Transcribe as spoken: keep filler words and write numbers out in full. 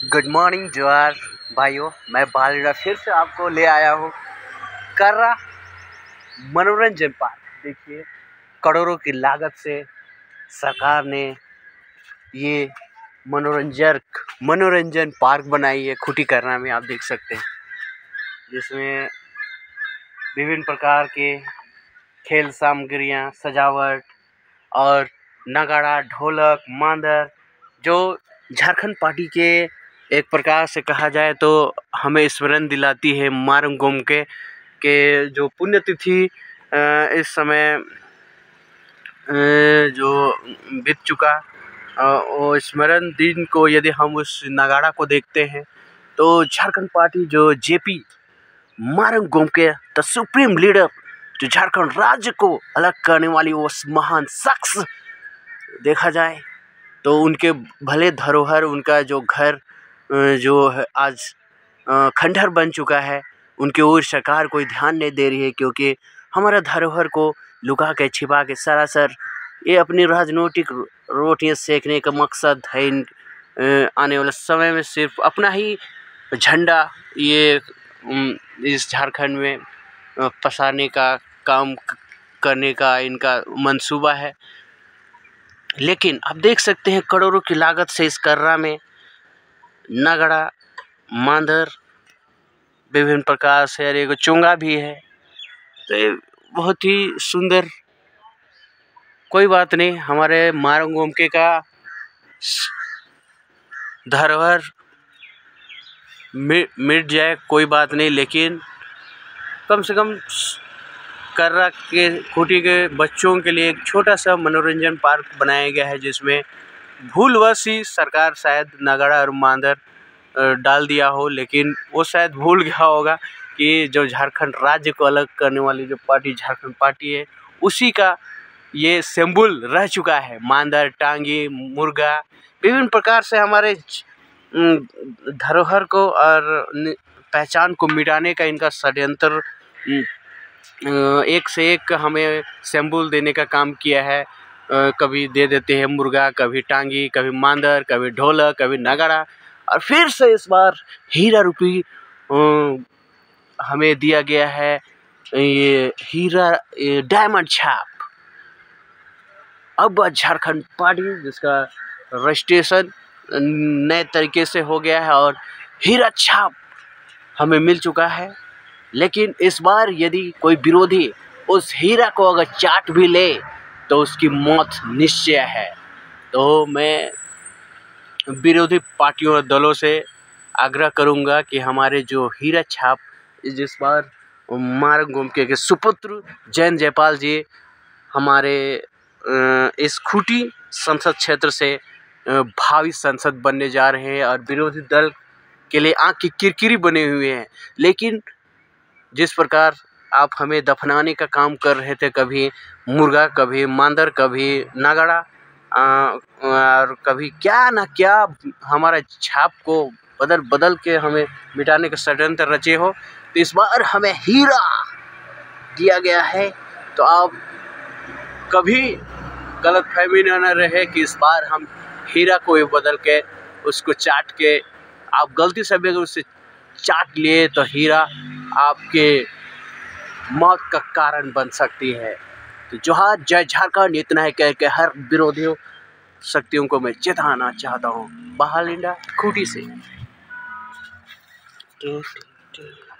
Good morning जोहार भाइयों, मैं बालिड़ा फिर से आपको ले आया हूँ कर्रा मनोरंजन पार्क। देखिए, करोड़ों की लागत से सरकार ने ये मनोरंजक मनोरंजन पार्क बनाई है खूटी कर्रा में। आप देख सकते हैं, जिसमें विभिन्न प्रकार के खेल सामग्रियाँ, सजावट और नगाड़ा, ढोलक, मांदर, जो झारखंड पार्टी के एक प्रकार से कहा जाए तो हमें स्मरण दिलाती है मारंग गोमके के जो पुण्यतिथि इस समय जो बीत चुका। वो स्मरण दिन को यदि हम उस नगाड़ा को देखते हैं तो झारखंड पार्टी जो JP Marang Gomke the supreme leader, जो झारखंड राज्य को अलग करने वाली वो महान शख्स देखा जाए तो उनके भले धरोहर, उनका जो घर जो है आज खंडहर बन चुका है, उनके ओर सरकार कोई ध्यान नहीं दे रही है, क्योंकि हमारा धरोहर को लुका के छिपा के सरासर ये अपनी राजनीतिक रोटियां सेकने का मकसद है। इन आने वाले समय में सिर्फ अपना ही झंडा ये इस झारखंड में पसारने का काम करने का इनका मंसूबा है। लेकिन आप देख सकते हैं, करोड़ों की लागत से इस कर्रा में नगड़ा, मांदर, विभिन्न प्रकार से एक चोंगा भी है। तो ये बहुत ही सुंदर। कोई बात नहीं, हमारे मारंग गोमके का धरोहर मिट जाए कोई बात नहीं, लेकिन कम से कम कर्रा के खूटी के बच्चों के लिए एक छोटा सा मनोरंजन पार्क बनाया गया है, जिसमें भूलवश ही सरकार शायद नगाड़ा और मांदर डाल दिया हो, लेकिन वो शायद भूल गया होगा कि जो झारखंड राज्य को अलग करने वाली जो पार्टी झारखंड पार्टी है, उसी का ये सिंबल रह चुका है। मांदर, टांगी, मुर्गा, विभिन्न प्रकार से हमारे धरोहर को और पहचान को मिटाने का इनका षड्यंत्र एक से एक हमें सिंबल देने का काम किया है। कभी दे देते हैं मुर्गा, कभी टांगी, कभी मांदर, कभी ढोलक, कभी नगाड़ा, और फिर से इस बार हीरा रूपी हमें दिया गया है ये हीरा डायमंड छाप। अब झारखंड पार्टी जिसका रजिस्ट्रेशन नए तरीके से हो गया है और हीरा छाप हमें मिल चुका है। लेकिन इस बार यदि कोई विरोधी उस हीरा को अगर चाट भी ले तो उसकी मौत निश्चय है। तो मैं विरोधी पार्टियों और दलों से आग्रह करूंगा कि हमारे जो हीरा छाप जिस बार मारंग गोमके के सुपुत्र जैन जयपाल जी हमारे इस खूटी संसद क्षेत्र से भावी संसद बनने जा रहे हैं और विरोधी दल के लिए आँख की किरकिरी बने हुए हैं। लेकिन जिस प्रकार आप हमें दफनाने का काम कर रहे थे, कभी मुर्गा, कभी मांदर, कभी नगाड़ा और कभी क्या ना क्या हमारा छाप को बदल बदल के हमें मिटाने का षड्यंत्र रचे हो, तो इस बार हमें हीरा दिया गया है। तो आप कभी गलतफहमी न रहे कि इस बार हम हीरा को बदल के उसको चाट के, आप गलती से भी अगर उससे चाट लिए तो हीरा आपके मौत का कारण बन सकती है। तो जोहार, जय झारखंड, इतना है कह के हर विरोधियों शक्तियों को मैं चेताना चाहता हूँ। बालिड़ा खूटी से।